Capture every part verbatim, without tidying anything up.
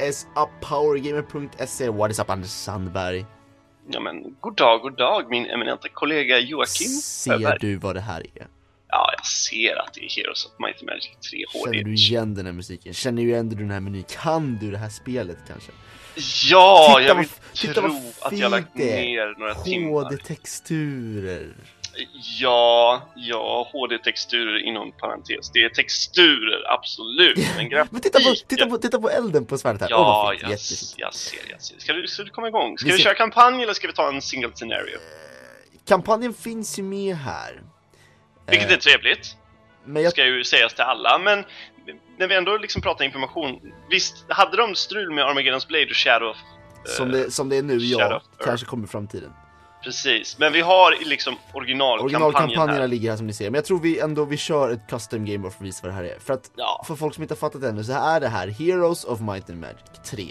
is up? Powergamer punkt se. What is up, Anders Sandberg? Ja men, god dag, god dag, min eminenta kollega Joakim. Ser Över. du vad det här är? Ja, jag ser att det är Heroes of Might and Magic tre H D. Känner du igen den här musiken? Känner du igen den här menyn? Kan du det här spelet kanske? Ja, Titta jag vad- vill titta vad tro att jag lagt fint det är. ner några timmar. H D-texturer. Ja, ja, H D-texturer inom parentes. Det är texturer, absolut. Men grafiken... Men titta på, titta på, titta på elden på svärdet här. Åh, Ja, vad fint. jag, Jättefint. jag ser, jag ser. Ska du, ska du komma igång? Ska Vi vi, ser- köra kampanj eller ska vi ta en single scenario? Kampanjen finns ju med här. Vilket Eh, är trevligt, Men jag, ska ju sägas till alla. Men när vi ändå liksom pratar information, visst hade de strul med Armageddon's Blade och Shadow of... som, det, som det är nu, Shadow ja, of Earth. kanske kommer i framtiden. Precis, men vi har liksom originalkampanjen Originalkampanjerna här. ligger här som ni ser. Men jag tror vi ändå vi kör ett custom game bara för att visa vad det här är. För att Ja. för folk som inte har fattat det ännu, så här är det här Heroes of Might and Magic tre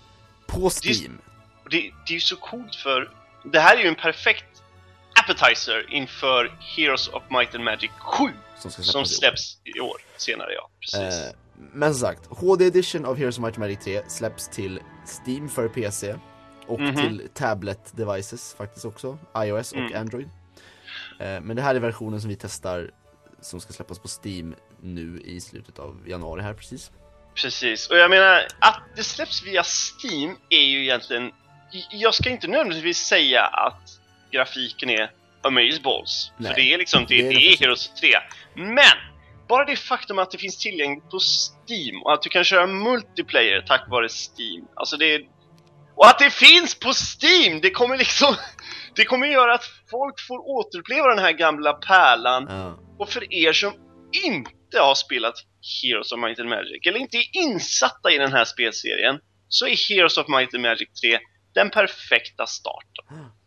på Steam. Det, det är ju så coolt, för det här är ju en perfekt appetizer inför Heroes of Might and Magic sju Som ska som släppas i år. släpps i år senare, ja. Precis. Eh, men som sagt, H D edition av Heroes of Might and Magic tre släpps till Steam för P C och Mhm. till tablet devices faktiskt också, iOS och Mm. Android. Eh, men det här är versionen som vi testar som ska släppas på Steam nu i slutet av januari här precis. Precis, och jag menar att det släpps via Steam är ju egentligen, jag ska inte nödvändigtvis säga att grafiken är amazeballs, Nej, för det är liksom, det, det är det det är faktiskt. Heroes tre. Men bara det faktum att det finns tillgängligt på Steam och att du kan köra multiplayer tack vare Steam, alltså det är, och att det finns på Steam, det kommer liksom det kommer göra att folk får återuppleva den här gamla pärlan. Ja. Och för er som inte har spelat Heroes of Might and Magic, eller inte är insatta i den här spelserien, så är Heroes of Might and Magic tre den perfekta starten.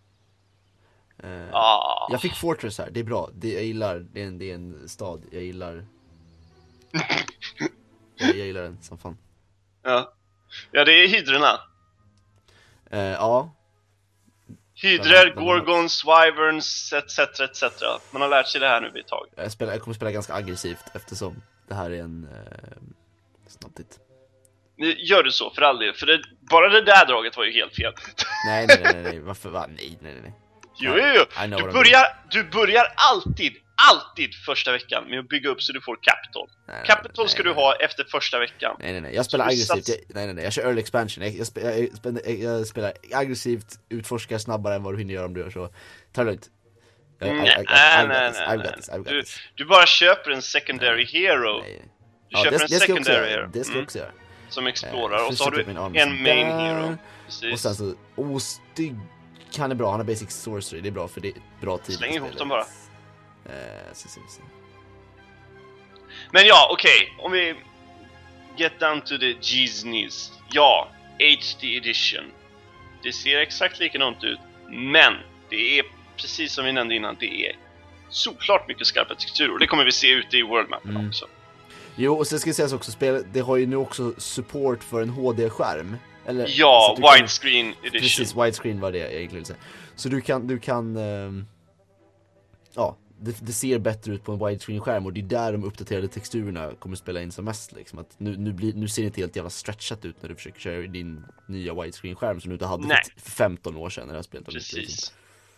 Eh, Ah. Jag fick Fortress här, det är bra. Det, jag gillar, det är, en, det är en stad, jag gillar. jag, jag gillar den som fan. Ja. Ja, det är hydrorna. Eh, ja, Hydror, Den har- den har- gorgons, wyverns, et cetera et cetera. Man har lärt sig det här nu vid ett tag. jag, spelar, jag kommer spela ganska aggressivt eftersom det här är en eh, snabbtitt. Nu gör du så för all del, för det, bara det där draget var ju helt fel. Nej, nej, nej, nej, nej. Varför? Va? Nej, nej, nej, nej. Jo, jo, jo. I know Du what I börjar, du börjar alltid, alltid första veckan med att bygga upp så du får capital. Nej, nej, Capital nej, ska nej. du ha efter första veckan. Nej, nej, nej. Jag spelar Så du aggressivt. sats- Jag, nej, nej, nej. Jag kör early expansion. Jag, jag, spe, jag, spend- jag, jag spelar aggressivt, utforskar snabbare än vad du hinner göra om du gör så. Ta det lugnt. Jag- I- I- I- Nej, I've got nej, this, nej, I've nej. got this, I've got Du, this. du bara köper en secondary hero. Nej. Du köper det, en det ska jag också secondary göra. hero Det ska jag mm, också göra. som Eh, explorar, och så har sätter du upp min arm en som main där. hero. Och Precis. sen så, oh, stygg. Han är bra, han har basic sorcery. Det är bra för det är bra tid. Släng i ihop spelet. dem bara. Eh, så, så, så. Men ja, okej, om vi get down to the G's. Ja, H D edition. Det ser exakt likadant ut, men det är precis som vi nämnde innan, det är såklart mycket skarpare texturer, och det kommer vi se ute i worldmappen Mm. också. Jo, och sen ska jag säga också, spel, det har ju nu också support för en H D-skärm. Eller, Ja, så att du kan- widescreen edition. Precis, widescreen var det jag egentligen ville säga. Så du kan, du kan ehm, ja, det, det ser bättre ut på en widescreen-skärm, och det är där de uppdaterade texturerna kommer spela in som mest liksom. Att nu, nu, blir, nu ser det inte helt jävla stretchat ut när du försöker köra din nya widescreen-skärm som du inte hade Nej. för, för femton år sedan när det här spelet var ute, liksom. Precis.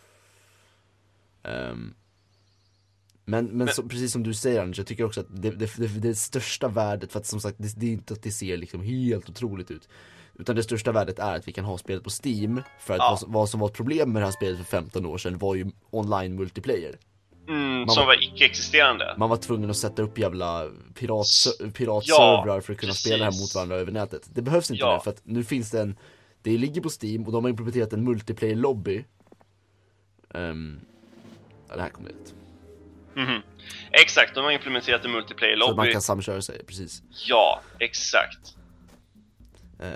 Ehm, men men, så, precis som du säger, Anders, jag tycker också att det, det, det, det största värdet, för att som sagt, det, det är inte att det ser liksom helt otroligt ut, utan det största värdet är att vi kan ha spelet på Steam. För att Ja. vad, som- vad som var ett problem med det här spelet för femton år sedan var ju online multiplayer. Mm, Man som var- var icke-existerande. Man var tvungen att sätta upp jävla pirat, S- piratservrar ja, för att kunna precis. spela det här mot varandra över nätet. Det behövs inte Ja. nu, för att nu finns det en, det ligger på Steam och de har implementerat en multiplayer lobby. Um, ja, det här kommer det. Mhm. Exakt, de har implementerat en multiplayer Så att man lobby. kan samköra sig, precis. Ja, exakt. Eh,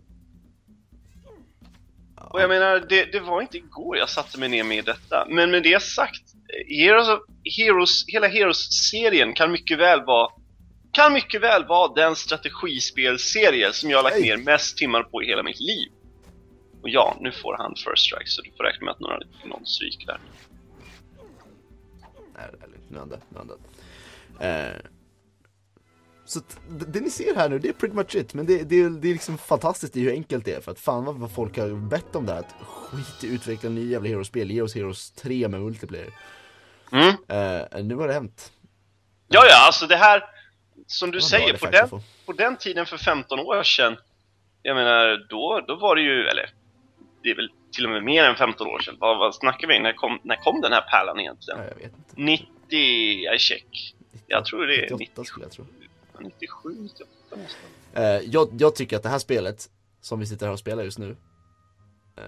Och jag menar, det, det var inte igår jag satte mig ner med detta. Men med det sagt, Heroes, of, Heroes, hela Heroes-serien kan mycket väl vara kan mycket väl vara den strategispelserie som jag har lagt Hey. ner mest timmar på i hela mitt liv. Och ja, nu får han first strike, så du får räkna med att några, någon stryk där. Nej, det är lugnt. Nu är han död, nu är han död. Eh, Så att, det, det ni ser här nu, det är pretty much it. Men det, det, det är liksom fantastiskt i hur enkelt det är. För att fan vad, vad folk har bett om det här. Att skit i utveckla nya jävla Heroes-spel. Ge oss Heroes tre med multiplayer. Mm. Uh, nu har det hänt. Ja, ja, alltså det här, som du Ja, säger, bra, på det den, får. på den tiden för femton år sedan, jag menar, då, då var det ju, eller det är väl till och med mer än femton år sedan. Vad, vad snackar vi? När kom, när kom den här pärlan egentligen? Ja, jag vet inte. nittio, jag check. Jag tror det är nittioåtta skulle jag tro. nittiosju, nittioåtta nästan. Uh, jag, jag tycker att det här spelet som vi sitter här och spelar just nu, uh,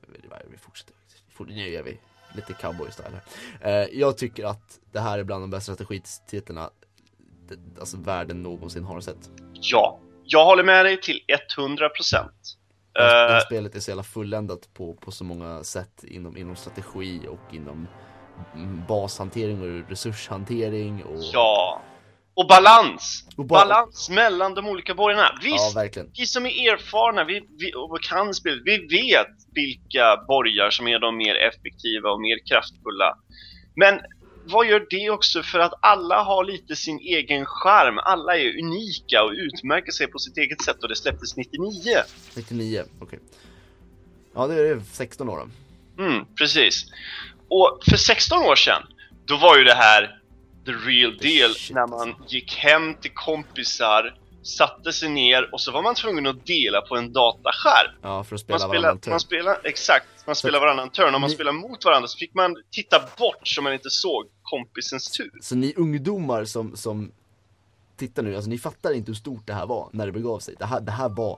vi fortsätter, nu gör vi lite cowboy-style här. Uh, jag tycker att det här är bland de bästa strategititlarna det, alltså världen någonsin har sett. Ja, jag håller med dig till hundra procent. Det här Uh, spelet är så jävla fulländat på, på så många sätt inom, inom strategi och inom bashantering och resurshantering och... ja, och balans. Och ba- balans mellan de olika borgarna. Visst, Ja, verkligen. vi som är erfarna, vi, vi, och kan spela, vi vet vilka borgar som är de mer effektiva och mer kraftfulla. Men vad gör det också för att alla har lite sin egen charm? Alla är unika och utmärker sig på sitt eget sätt, och det släpptes nittionio. nittionio, okej. Okay. Ja, det är sexton år då. Mm, precis. Och för sexton år sedan, då var ju det här the real deal. Shit. När man gick hem till kompisar, satte sig ner och så var man tvungen att dela på en dataskärm. Ja, för att spela Man varannan spelar, turn. man spelar, exakt, man spelar varannan turn. Om man ni- spelar mot varandra så fick man titta bort så man inte såg kompisens tur. Så ni ungdomar som, som tittar nu, alltså ni fattar inte hur stort det här var när det begav sig. Det här, det här var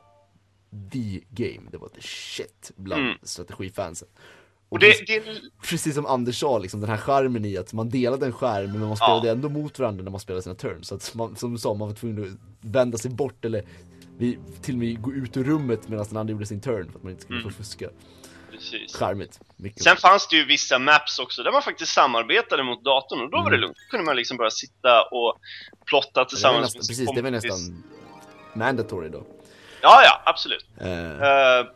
the game, det var the shit bland Mm. strategifansen. Och det, det, Precis som Anders sa, liksom, den här skärmen i att man delade en skärm men man spelade Ja. ändå mot varandra när man spelade sina turns. Så att man, som du sa, man var tvungen att vända sig bort eller vi, till och med gå ut ur rummet medan den andra gjorde sin turn för att man inte skulle Mm. få fuska. precis. Skärmigt. Mycket. Sen fanns det ju vissa maps också där man faktiskt samarbetade mot datorn, och då var det Mm. lugnt. Då kunde man liksom bara sitta och plotta det var tillsammans nästan, med sin precis, det var kompis. nästan mandatory då. Ja, ja, absolut. Eh, Uh,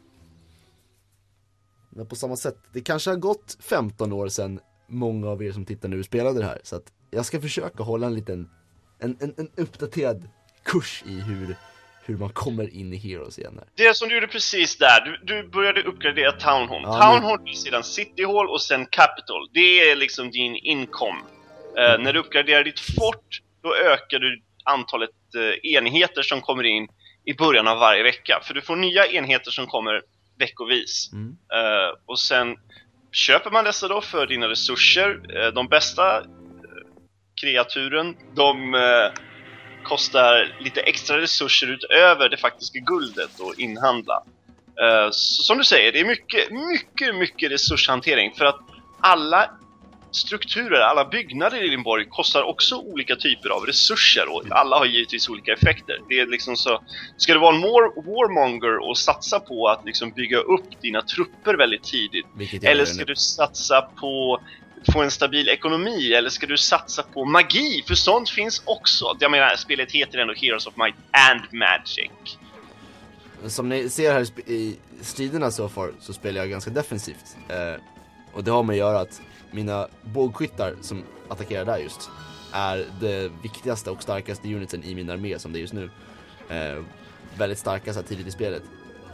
men på samma sätt, det kanske har gått femton år sedan många av er som tittar nu spelade det här. Så att jag ska försöka hålla en liten, en, en, en uppdaterad kurs i hur, hur man kommer in i Heroes igen här. det som du gjorde precis där, du, du började uppgradera Town Hall. Ja, Town men- Hall är sedan City Hall och sen Capital. Det är liksom din inkom. Uh, Mm. När du uppgraderar ditt fort, då ökar du antalet uh, enheter som kommer in i början av varje vecka. För du får nya enheter som kommer veckovis. Mm. Uh, och sen köper man dessa då för dina resurser. Uh, de bästa uh, kreaturen, de uh, kostar lite extra resurser utöver det faktiska guldet att inhandla. Uh, så som du säger, det är mycket, mycket, mycket resurshantering. För att alla strukturer, alla byggnader i din borg kostar också olika typer av resurser, och alla har givetvis olika effekter. Det är liksom så, ska du vara en war, warmonger och satsa på att liksom bygga upp dina trupper väldigt tidigt, Vilket jag eller gör ska nu. du satsa på få en stabil ekonomi, eller ska du satsa på magi? För sånt finns också. Jag menar, spelet heter ändå Heroes of Might and Magic. Som ni ser här i sp- i striderna så far så spelar jag ganska defensivt. Eh, och det har med att göra att mina bågskyttar som attackerar där just är det viktigaste och starkaste uniten i min armé som det är just nu. Eh, väldigt starka så här tidigt i spelet.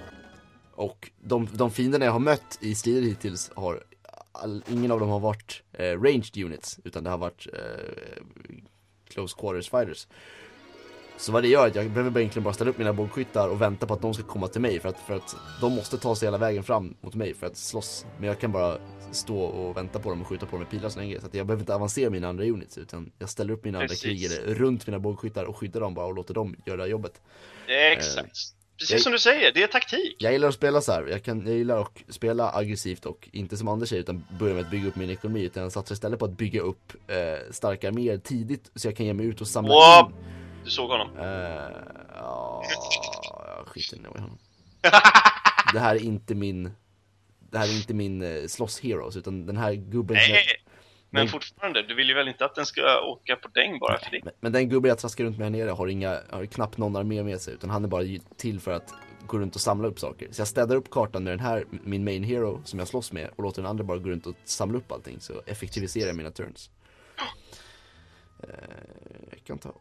Och de, de fienderna jag har mött i strider hittills har all, ingen av dem har varit eh, ranged units, utan det har varit eh, close quarters fighters. Så vad det gör är att jag behöver egentligen bara ställa upp mina bågskyttar och vänta på att de ska komma till mig, för att, för att de måste ta sig hela vägen fram mot mig för att slåss. Men jag kan bara stå och vänta på dem och skjuta på dem med pilar så länge, så att jag behöver inte avancera mina andra units, utan jag ställer upp mina Precis. andra krigare runt mina bågskyttar och skyddar dem bara och låter dem göra jobbet. Exakt. Precis jag- som du säger, det är taktik. Jag gillar att spela så här. Jag, kan, jag gillar att spela aggressivt och inte som Anders säger, utan börja med att bygga upp min ekonomi, utan jag satsar istället på att bygga upp eh, starka arméer tidigt så jag kan ge mig ut och samla Wow. in. Du såg honom. Eh, Ja, jag skiter ner i honom. Det här är inte min Det här är inte min eh, slåss heroes, utan den här gubben som jag, Nej, men Men- fortfarande, du vill ju väl inte att den ska åka på däng bara för det? men, men den gubben jag traskar runt med här nere har, inga, har knappt någon armé med sig, utan han är bara till för att gå runt och samla upp saker. Så jag städar upp kartan med den här, min main hero som jag slåss med, och låter den andra bara gå runt och samla upp allting, så effektiviserar jag mina turns. Eh, Jag kan ta och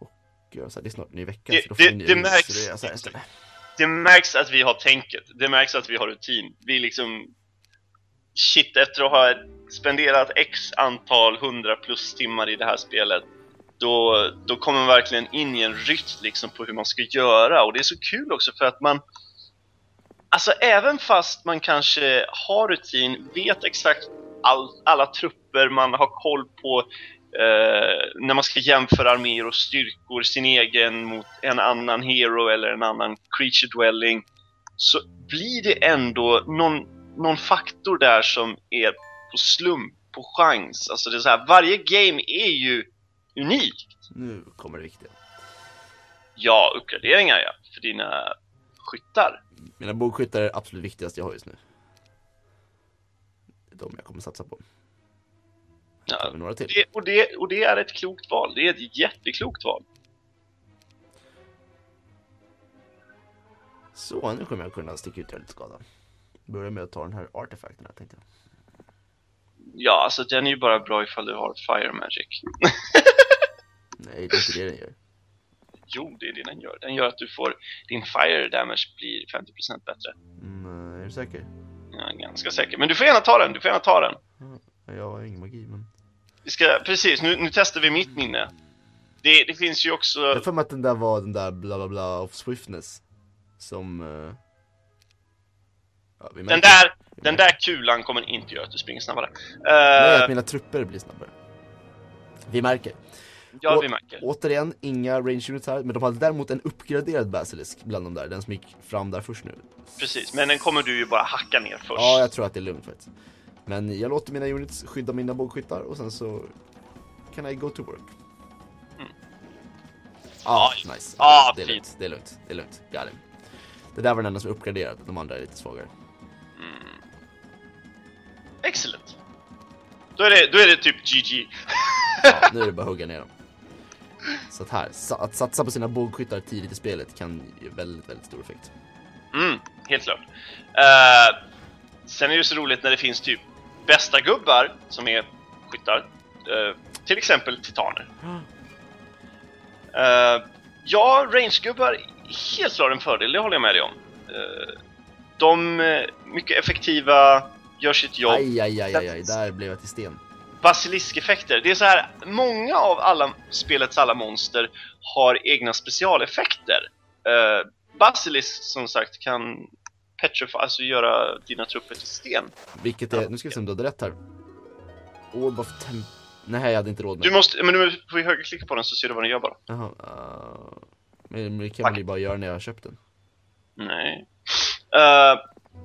mycket. Så här, det är snart ny vecka. Det, så då det, får ni det, ut, märks, så det, är så här, så här. det märks att vi har tänket. Det märks att vi har rutin. Vi liksom... Shit, efter att ha spenderat x antal hundra plus timmar i det här spelet, då, då kommer man verkligen in i en rytm liksom på hur man ska göra. Och det är så kul också för att man... Alltså även fast man kanske har rutin, vet exakt all, alla trupper, man har koll på eh, när man ska jämföra arméer och styrkor, sin egen mot en annan hero eller en annan creature dwelling, så blir det ändå någon, någon faktor där som är på slump, på chans. Alltså det är så här, varje game är ju unikt. Nu kommer det viktiga. Ja, uppgraderingar ja, för dina skyttar. Mina bågskyttar är det absolut viktigaste jag har just nu. Det är de jag kommer satsa på. Ja, tar vi några till. Det, och, det, och det är ett klokt val. Det är ett jätteklokt val. Så, nu kommer jag kunna sticka ut lite skada. Börja med att ta den här artefakten här, tänkte jag. Ja, alltså den är ju bara bra ifall du har Fire Magic. Nej, det är inte det den gör. Jo, det är det den gör. Den gör att du får, din Fire Damage blir femtio procent bättre. Mm, är du säker? Ja, ganska säker. Men du får gärna ta den, du får gärna ta den. Ja, jag har ingen magi, men... Vi ska, precis, nu, nu testar vi mitt minne. Det, det finns ju också... Jag får med att den där var den där bla bla bla of swiftness. Som... Uh... Ja, vi den där, den där kulan kommer inte göra att du springer snabbare. Nej, uh... att mina trupper blir snabbare. Vi märker. Ja, Å- vi märker. Återigen, inga range units här. Men de hade däremot en uppgraderad basilisk bland de där. Den som gick fram där först nu. Precis, men den kommer du ju bara hacka ner först. Ja, jag tror att det är lugnt faktiskt. Men jag låter mina units skydda mina bågskyttar. Och sen så kan I go to work. Mm. Ah, Ja, nice. ah, det är fint. lugnt, det är lugnt, det är lugnt. Got it. Det där var den enda som är uppgraderad. De andra är lite svagare. Mm. Excellent. Då är det, då är det typ G G. Ja, nu är det bara att hugga ner dem. Så att här, sa- att satsa på sina bågskyttar tidigt i spelet kan ge väldigt, väldigt stor effekt. Mm, helt klart. Uh, sen är det så roligt när det finns typ bästa gubbar som är skyttar. Uh, till exempel titaner. Uh, ja, range-gubbar är helt klart en fördel, det håller jag med dig om. Uh, de är mycket effektiva, gör sitt jobb. Aj, aj, aj, aj, aj, där blev jag till sten. Basilisk-effekter. Det är så här, många av alla spelets alla monster har egna specialeffekter. Uh, Basilisk som sagt kan petrify, alltså göra dina trupper till sten. Vilket är, nu ska vi se om du hade rätt här. Orb of Temp... Nej, jag hade inte råd med. Du måste, men nu får vi högerklicka på den så ser du vad den gör bara. Jaha, uh, men det kan man ju bara göra när jag har köpt den. Nej. Uh,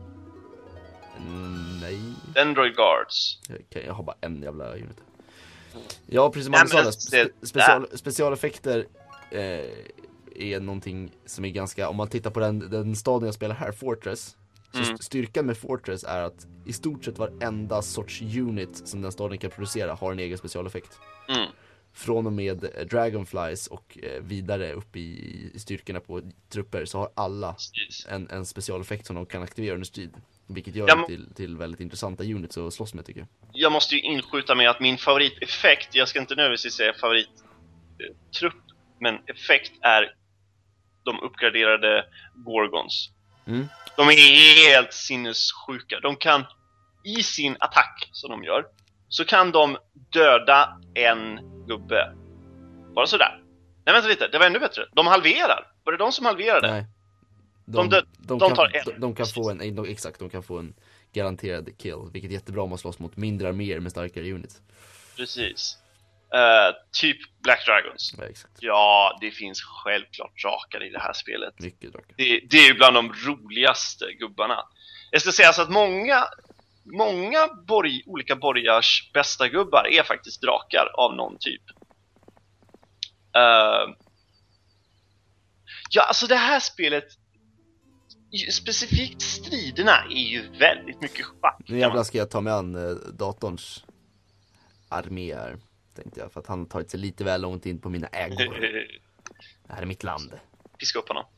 Mm, nej. Android Guards. Okay, jag har bara en jävla unit. Ja, precis som Nej, man sa, men det, det- spe, special, specialeffekter eh, är någonting som är ganska, om man tittar på den, den staden jag spelar här, Fortress, så Mm. st- styrkan med Fortress är att i stort sett varenda sorts unit som den staden kan producera har en egen specialeffekt. Mm. Från och med eh, Dragonflies och eh, vidare upp i, i styrkorna på trupper så har alla Precis. en, en specialeffekt som de kan aktivera under strid. Vilket gör Ja, dem men- till, till väldigt intressanta units att slåss med, tycker jag. Jag måste ju inskjuta med att min favoriteffekt, jag ska inte nödvändigtvis säga favorittrupp, men effekt är de uppgraderade Gorgons. Mm. De är helt sinnessjuka. De kan, i sin attack som de gör, så kan de döda en gubbe. Bara sådär. Nej, vänta lite, det var ännu bättre. De halverar. Var det de som halverade? Nej. De dö- de kan, tar en. de, de kan få en, de, exakt, de kan få en garanterad kill, vilket är jättebra om man slåss mot mindre arméer med starkare units. Precis. Uh, typ Black Dragons. Ja, exakt. Ja, det finns självklart drakar i det här spelet. Mycket drakar. Det, det är ju bland de roligaste gubbarna. Jag ska säga så att många Många borg, olika borgars bästa gubbar är faktiskt drakar av någon typ. Uh, ja, alltså det här spelet, specifikt striderna, är ju väldigt mycket schack. Nu jävlar ska jag ta mig an eh, datorns armé här, tänkte jag, för att han har tagit sig lite väl långt in på mina ägor. Det här är mitt land. Piska upp honom.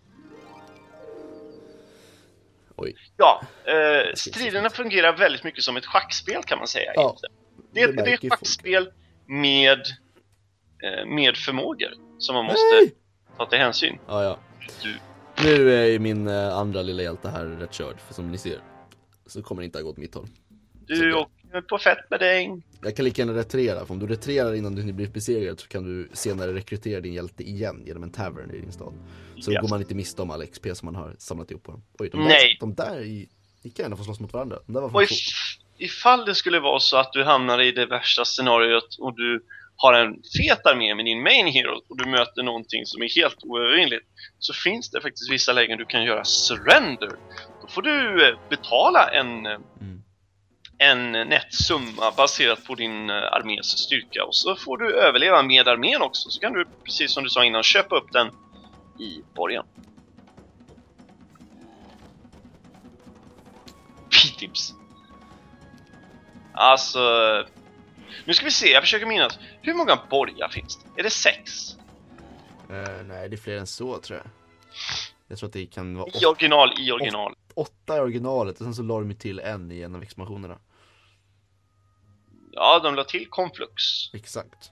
Oj. Ja, eh, striderna fungerar väldigt mycket som ett schackspel, kan man säga. Ja, det, är- det det är märker ett folk. schackspel med, eh, med förmågor som man måste... Nej! ta till hänsyn. Ja, ja. Du... Nu är ju min eh, andra lilla hjälte här rätt körd, för som ni ser så kommer det inte ha gått mitt håll. Du åker på fett med dig. Jag kan lika gärna retirera, för om du retirerar innan du blir besegrad så kan du senare rekrytera din hjälte igen genom en tavern i din stad. Så Yes. då går man inte miste om all X P som man har samlat ihop på dem. Oj, de där, Nej. de där i, gick gärna få slåss mot varandra. De där var Och fan if, två. ifall det skulle vara så att du hamnar i det värsta scenariot och du har en fet armé med din main hero och du möter någonting som är helt oövervinnligt, så finns det faktiskt vissa lägen du kan göra surrender. Då får du eh, betala en, eh, Mm. en nettsumma baserat på din eh, armés styrka, och så får du överleva med armén också. Så kan du, precis som du sa innan, köpa upp den i borgen. P-tips. Alltså, nu ska vi se, jag försöker minnas. Hur många borgar finns det? Är det sex? Eh, nej, det är fler än så tror jag. Jag tror att det kan vara I åt, original, i original. åtta i originalet och sen så la de ju till en i en av expansionerna. Ja, de la till Conflux. Exakt.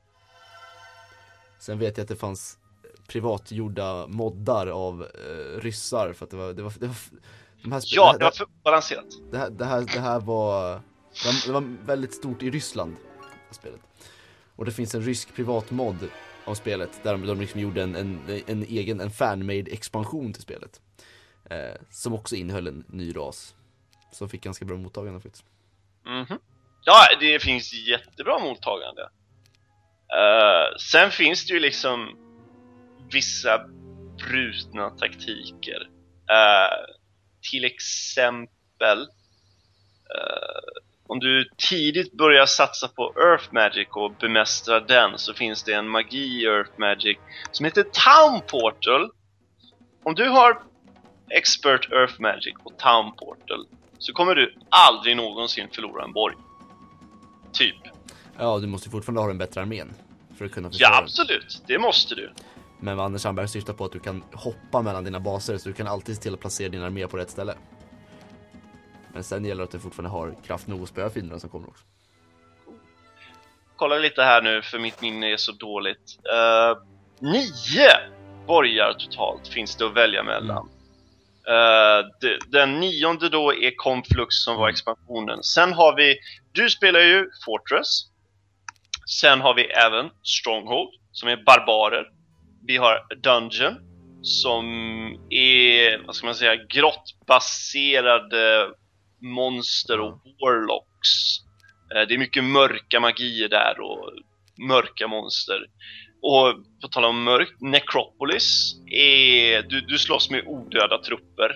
Sen vet jag att det fanns privatgjorda moddar av eh, ryssar för att det var, det var, det var de här spe- Ja, det det här, var för balanserat. det här, det här, det här var, det var det var väldigt stort i Ryssland, spelet. Och det finns en rysk privatmod av spelet där de, de liksom gjorde en, en, en egen, en fan-made expansion till spelet. Eh, som också innehöll en ny ras. Som fick ganska bra mottagande faktiskt. Mhm. Ja, det finns jättebra mottagande. Uh, sen finns det ju liksom vissa brutna taktiker. Uh, till exempel uh, om du tidigt börjar satsa på Earth Magic och bemästra den, så finns det en magi i Earth Magic som heter Town Portal. Om du har Expert Earth Magic och Town Portal, så kommer du aldrig någonsin förlora en borg. Typ. Ja, du måste fortfarande ha en bättre armén för att kunna försvara. Ja, absolut. Det måste du. Men vad Anders Sandberg syftar på att du kan hoppa mellan dina baser, så du kan alltid se till att placera din armé på rätt ställe. Men sen gäller det att du fortfarande har kraft nog att spöa fienderna som kommer också. Kolla lite här nu, för mitt minne är så dåligt. Uh, nio borgar totalt finns det att välja mellan. Uh, de, den nionde då är Conflux som var expansionen. Sen har vi, du spelar ju Fortress. Sen har vi även Stronghold som är barbarer. Vi har Dungeon som är, vad ska man säga, grottbaserade monster och warlocks. Uh, det är mycket mörka magier där och mörka monster. Och på tal om mörkt, Necropolis är, du, du slåss med odöda trupper.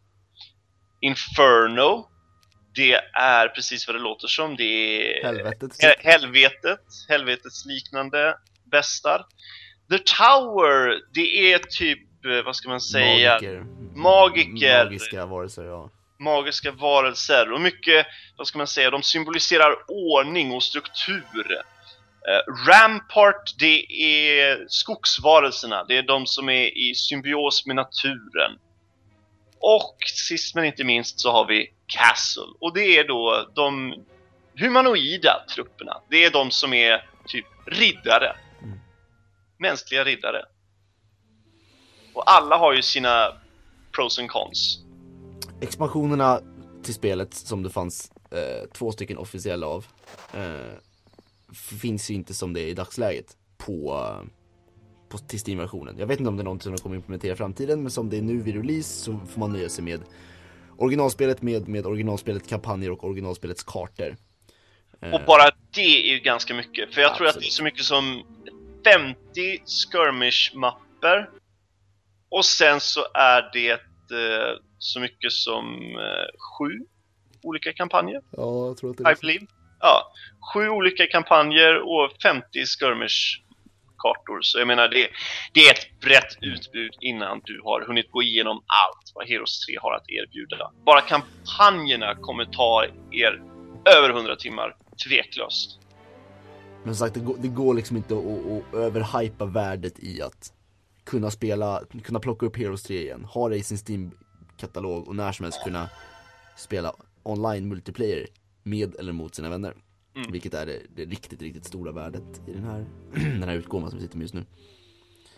Inferno, det är precis vad det låter som. Det är Helvetet. hel- helvetet, helvetets liknande bestar. The Tower, det är typ, vad ska man säga, Magiker. Magiker. Magiska varelser, ja. magiska varelser. Och mycket, vad ska man säga, de symboliserar ordning och struktur. Uh, Rampart, det är skogsvarelserna. Det är de som är i symbios med naturen. Och sist men inte minst så har vi Castle. Och det är då de humanoida trupperna. Det är de som är typ riddare. Mm. Mänskliga riddare. Och alla har ju sina pros and cons. Expansionerna till spelet som det fanns eh, två stycken officiella av eh, finns ju inte som det är i dagsläget på, på till Steam-versionen. Jag vet inte om det är något som de kommer implementera i framtiden, men som det är nu vid release så får man nöja sig med originalspelet med, med originalspelet kampanjer och originalspelets kartor. Och bara det är ju ganska mycket. För jag tror Absolut. att det är så mycket som femtio skirmish-mapper. Och sen så är det eh, så mycket som eh, sju olika kampanjer. Ja, jag tror att det är I believe. Ja, sju olika kampanjer och femtio skirmish-kartor. Så jag menar, det, det är ett brett utbud innan du har hunnit gå igenom allt vad Heroes tre har att erbjuda. Bara kampanjerna kommer ta er över hundra timmar, tveklöst. Men som sagt, det går, det går liksom inte att, att, att överhypa värdet i att kunna spela, kunna plocka upp Heroes tre igen, ha det i sin Steam-katalog och när som helst kunna spela online multiplayer med eller mot sina vänner. Mm. Vilket är det, det riktigt, riktigt stora värdet i den här, den här utgåvan som vi sitter med just nu.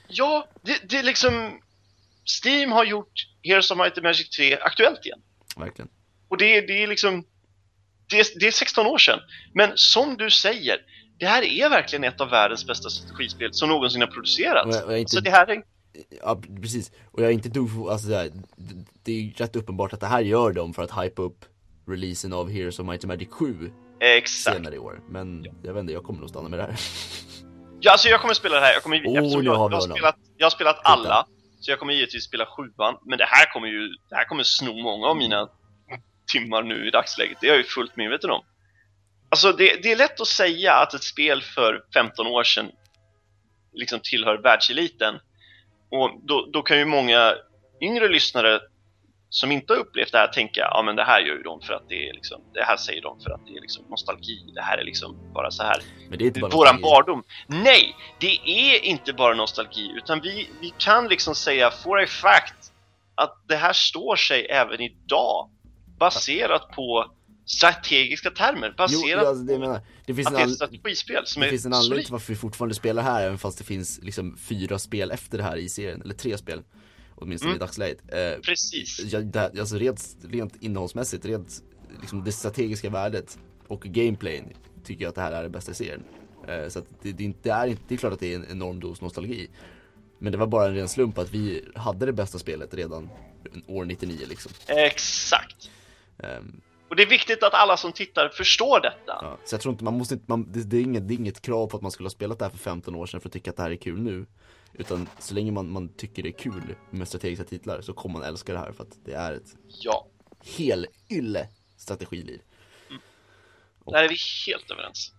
Ja, det, det är liksom... Steam har gjort Heroes of Might and Magic tre aktuellt igen. Verkligen. Och det, det är liksom... Det är, det är sexton år sedan. Men som du säger, det här är verkligen ett av världens bästa strategispel som någonsin har producerats. Och jag, och jag inte... Så det här är... Ja, precis. Och jag är inte dum, alltså det, här, det, det är ju rätt uppenbart att det här gör de för att hypa upp releasen av Heroes of Might and Magic sju Exakt. senare i år. Men ja. jag vet inte, jag kommer nog stanna med det här. Ja, alltså jag kommer spela det här. Jag, kommer, oh, eftersom jag, jag, har spelat, jag har spelat alla, så jag kommer givetvis spela sjuan. Men det här kommer ju det här kommer sno många av mina timmar nu i dagsläget. Det är jag ju fullt medveten om. Alltså det, det är lätt att säga att ett spel för femton år sedan liksom tillhör världseliten. Och då, då kan ju många yngre lyssnare som inte har upplevt det här tänka, ja men det här gör ju de för att det är liksom, det här säger de för att det är liksom nostalgi, det här är liksom bara så här. Men det är inte bara våran bardom. Nej, det är inte bara nostalgi, utan vi, vi kan liksom säga for a fact att det här står sig även idag, baserat på strategiska termer, baserat jo, alltså, det menar, det finns att en det är all... ett strategispel som det är finns en anledning solid. till varför vi fortfarande spelar här, även fast det finns liksom fyra spel efter det här i serien, eller tre spel åtminstone mm. i dagsläget. Eh, Precis. Ja, det, alltså rent, rent innehållsmässigt, rent liksom det strategiska värdet och gameplayen tycker jag att det här är det bästa i serien. Eh, så att det, det, det, är inte, det är klart att det är en enorm dos nostalgi. Men det var bara en ren slump att vi hade det bästa spelet redan år nittionio liksom. Exakt. Um, och det är viktigt att alla som tittar förstår detta. Ja, så jag tror inte, man måste inte, man, det, det, är inget, det är inget krav på att man skulle ha spelat det här för femton år sedan för att tycka att det här är kul nu. Utan så länge man, man tycker det är kul med strategiska titlar så kommer man älska det här för att det är ett ja. hel ylle strategiliv. Mm. Där är vi helt överens.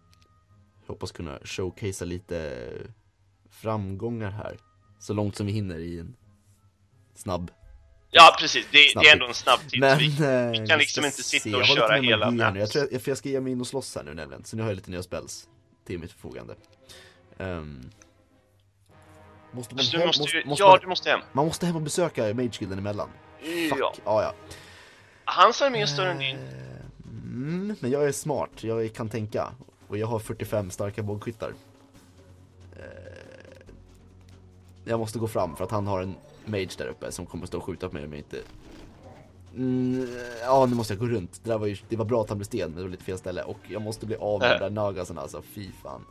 Jag hoppas kunna showcasea lite framgångar här. Så långt som vi hinner i en snabb. Ja, precis. Det, snabb det är ändå en snabb tid. Men, vi, eh, vi kan liksom inte sitta se. och köra hela nu. Jag tror jag, för jag ska ge mig in och slåss här nu nämligen. Så nu har jag lite nya spells till mitt förfogande. Um, måste man du hem, måste, måste, måste ja, man, du måste hem. Man måste hem och besöka Mage-gilden emellan. Ja. Fuck, ah, ja. Hans armé är större än din. Mm, men jag är smart, jag kan tänka. Och jag har fyrtiofem starka bågskyttar. Jag måste gå fram för att han har en mage där uppe som kommer stå och skjuta på mig om jag inte... Mm, ja, nu måste jag gå runt. Det, där var ju, det var bra att han blev sten, men det var lite fel ställe. Och jag måste bli av med äh. de där nagasarna, alltså fy fan.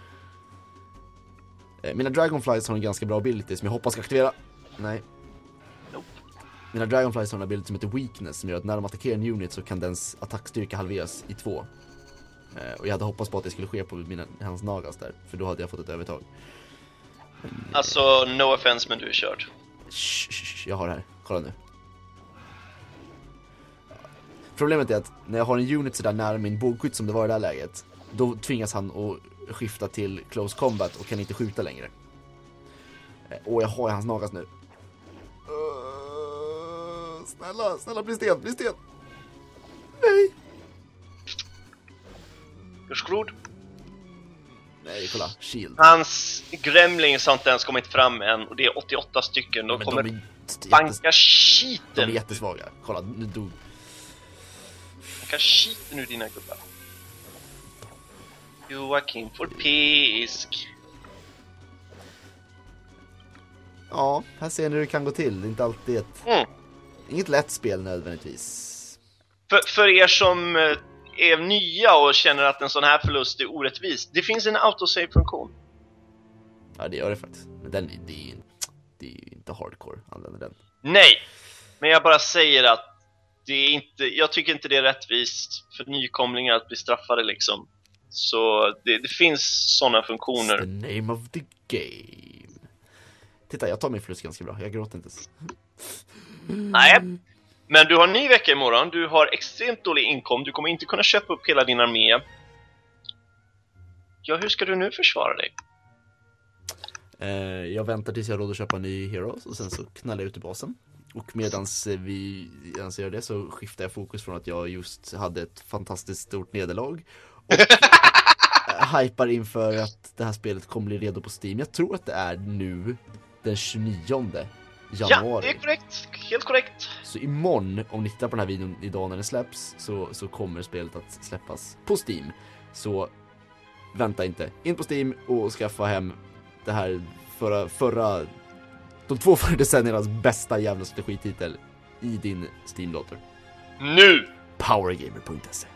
Mina Dragonflies har en ganska bra ability som jag hoppas ska aktivera. Nej. Nope. Mina Dragonflies har en ability som heter Weakness som gör att när de attackerar en unit så kan dens attackstyrka halveras i två. Och jag hade hoppats på att det skulle ske på mina, hans nagas där, för då hade jag fått ett övertag. Men, alltså, no offense, men du är körd. Shh, shh, jag har det här, kolla nu. Problemet är att när jag har en unit sådär nära min bågskytt som det var i det här läget, då tvingas han att skifta till close combat och kan inte skjuta längre. Och jag har hans nagas nu. Uh, snälla, snälla bli sten, bli sten. Nej. You're screwed. Nej, kolla, shield. Hans gremlings har inte ens kommit fram än, och det är åttioåtta stycken. De men kommer de är banka skiten. De är jättesvaga. Kolla, nu dog. Banka skiten ur dina gubbar. Joakim får pisk. Ja, här ser ni hur det kan gå till. Det är inte alltid ett... Mm. Inget lätt spel nödvändigtvis. För, för er som är nya och känner att en sån här förlust är orättvis, det finns en autosave-funktion. Ja, det gör det faktiskt. Men den, det är ju det är inte hardcore, använder den. Nej, men jag bara säger att det är inte, jag tycker inte det är rättvist för nykomlingar att bli straffade liksom. Så det, det finns sådana funktioner. It's the name of the game. Titta, jag tar min förlust ganska bra. Jag gråter inte. Nej, men du har en ny vecka imorgon. Du har extremt dålig inkom. Du kommer inte kunna köpa upp hela din armé. Ja, hur ska du nu försvara dig? Eh, jag väntar tills jag har råd att köpa en ny Heroes och sen så knallar jag ut i basen. Och medans vi medans jag gör det så skiftar jag fokus från att jag just hade ett fantastiskt stort nederlag och hypar inför att det här spelet kommer bli redo på Steam. Jag tror att det är nu den tjugonionde januari. Ja, det är korrekt. Helt korrekt. Så imorgon, om ni tittar på den här videon idag när den släpps, så, så kommer spelet att släppas på Steam. Så vänta inte. In på Steam och skaffa hem det här förra, förra de två förra decenniernas bästa jävla strategititel i din Steam-dator. Nu! Powergamer punkt se